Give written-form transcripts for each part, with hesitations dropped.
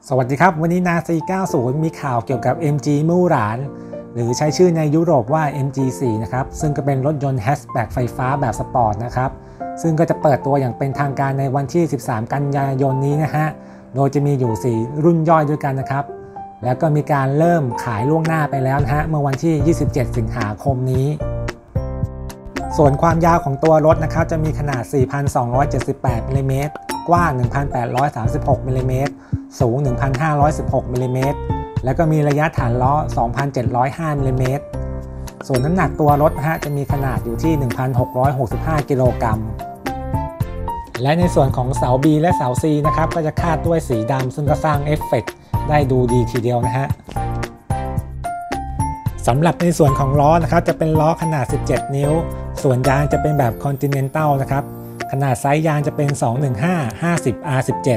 สวัสดีครับวันนี้นาซี90มีข่าวเกี่ยวกับ MG มู่หลานหรือใช้ชื่อในยุโรปว่า MG4 นะครับซึ่งก็เป็นรถยนต์แฮชแบ็กไฟฟ้าแบบสปอร์ตนะครับซึ่งก็จะเปิดตัวอย่างเป็นทางการในวันที่13กันยายนนี้นะฮะโดยจะมีอยู่4รุ่นย่อยด้วยกันนะครับแล้วก็มีการเริ่มขายล่วงหน้าไปแล้วนะฮะเมื่อวันที่27สิงหาคมนี้ส่วนความยาวของตัวรถนะครับจะมีขนาด 4,278 มิลลิเมตรกว้าง 1,836 มิลลิเมตรสูง 1,516 มิลลิเมตรแล้วก็มีระยะฐานล้อ 2,705 มิลลิเมตรส่วนน้ำหนักตัวรถนะฮะจะมีขนาดอยู่ที่ 1,665 กิโลกรัมและในส่วนของเสา B และเสา C นะครับก็จะคาดด้วยสีดำซึ่งก็สร้างเอฟเฟกต์ได้ดูดีทีเดียวนะฮะสำหรับในส่วนของล้อนะครับจะเป็นล้อขนาด17นิ้วส่วนยางจะเป็นแบบ Continental นะครับขนาดไซส์ยางจะเป็น 215/50R17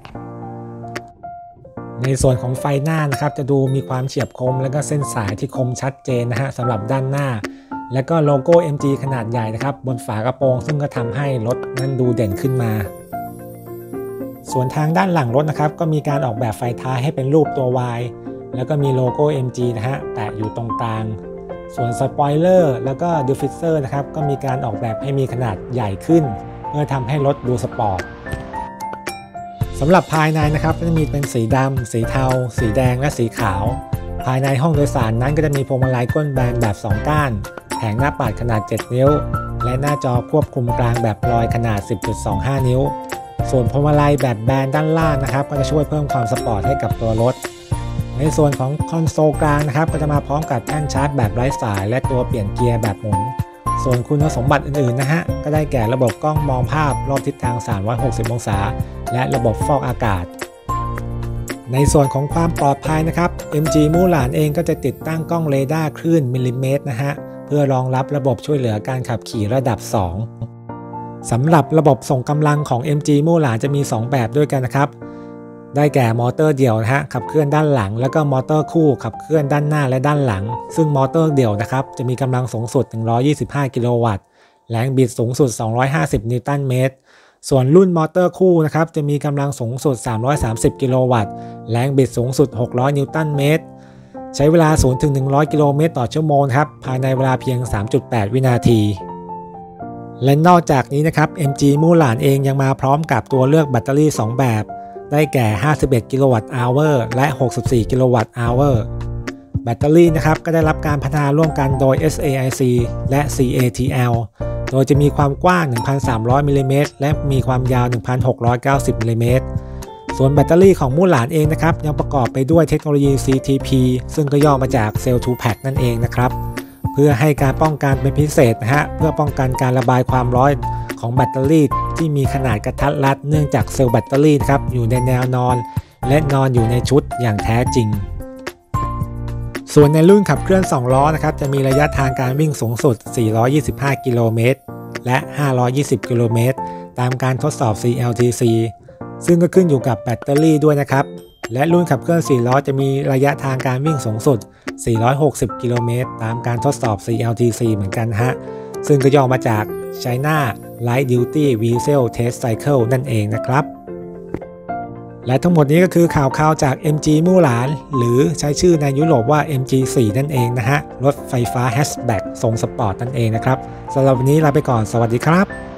ในส่วนของไฟหน้านะครับจะดูมีความเฉียบคมและก็เส้นสายที่คมชัดเจนนะฮะสำหรับด้านหน้าและก็โลโก้ MG ขนาดใหญ่นะครับบนฝากระโปรงซึ่งก็ทำให้รถนั้นดูเด่นขึ้นมาส่วนทางด้านหลังรถนะครับก็มีการออกแบบไฟท้ายให้เป็นรูปตัว Y แล้วก็มีโลโก้ MG นะฮะแปะอยู่ตรงกลางส่วนสปอยเลอร์แล้วก็ดิฟฟิวเซอร์นะครับก็มีการออกแบบให้มีขนาดใหญ่ขึ้นเพื่อทำให้รถดูสปอร์ตสำหรับภายในนะครับก็จะมีเป็นสีดำสีเทาสีแดงและสีขาวภายในห้องโดยสารนั้นก็จะมีพวงมาลัยก้นแบนแบบ2ก้านแผงหน้าปัดขนาด7นิ้วและหน้าจอควบคุมกลางแบบลอยขนาด 10.25 นิ้วส่วนพวงมาลัยแบบแบนด้านล่างนะครับก็จะช่วยเพิ่มความสปอร์ตให้กับตัวรถในส่วนของคอนโซลกลางนะครับก็จะมาพร้อมกับแท่นชาร์จแบบไร้สายและตัวเปลี่ยนเกียร์แบบหมุนส่วนคุณสมบัติอื่นๆนะฮะก็ได้แก่ระบบกล้องมองภาพรอบทิศทาง360องศาและระบบฟอกอากาศในส่วนของความปลอดภัยนะครับ MG มู่หลานเองก็จะติดตั้งกล้องเรดาร์คลื่นมิลลิเมตรนะฮะเพื่อรองรับระบบช่วยเหลือการขับขี่ระดับ2สำหรับระบบส่งกำลังของ MG มู่หลานจะมี2แบบด้วยกันนะครับได้แก่มอเตอร์เดี่ยวนะฮะขับเคลื่อนด้านหลังแล้วก็มอเตอร์คู่ขับเคลื่อนด้านหน้าและด้านหลังซึ่งมอเตอร์เดี่ยวนะครับจะมีกำลังสูงสุด125กิโลวัตต์แรงบิดสูงสุด250นิวตันเมตรส่วนรุ่นมอเตอร์คู่นะครับจะมีกำลังสูงสุด330กิโลวัตต์แรงบิดสูงสุด600นิวตันเมตรใช้เวลา 0-100 กิโลเมตรต่อชั่วโมงครับภายในเวลาเพียง 3.8 วินาทีและนอกจากนี้นะครับ MG มู่หลานเองยังมาพร้อมกับตัวเลือกแบตเตอรี่2แบบได้แก่51กิโลวัตต์อเวอร์และ64กิโลวัตต์อเวอร์แบตเตอรี่นะครับก็ได้รับการพัฒนาร่วมกันโดย SAIC และ CATL โดยจะมีความกว้าง 1,300 มิลลิเมตรและมีความยาว 1,690 มิลลิเมตรส่วนแบตเตอรี่ของมู่หลานเองนะครับยังประกอบไปด้วยเทคโนโลยี CTP ซึ่งก็ย่อมาจาก Cell to Pack นั่นเองนะครับเพื่อให้การป้องกันเป็นพิเศษนะฮะเพื่อป้องกันการระบายความร้อนของแบตเตอรี่ที่มีขนาดกระทัดรัดเนื่องจากเซลล์แบตเตอรี่ครับอยู่ในแนวนอนและนอนอยู่ในชุดอย่างแท้จริงส่วนในรุ่นขับเคลื่อน2ล้อนะครับจะมีระยะทางการวิ่งสูงสุด425กิโลเมตรและ520กิโลเมตรตามการทดสอบ CLTC ซึ่งก็ขึ้นอยู่กับแบตเตอรี่ด้วยนะครับและรุ่นขับเคลื่อน4ล้อจะมีระยะทางการวิ่งสูงสุด460กิโลเมตรตามการทดสอบ CLTC เหมือนกันฮะซึ่งก็ย่อมาจาก China Light Duty Diesel Test Cycle นั่นเองนะครับและทั้งหมดนี้ก็คือข่าวจาก MG มู่หลานหรือใช้ชื่อในยุโรปว่า MG4 นั่นเองนะฮะรถไฟฟ้าแฮชแบ็กทรงสปอร์ตนั่นเองนะครับสำหรับวันนี้ลาไปก่อนสวัสดีครับ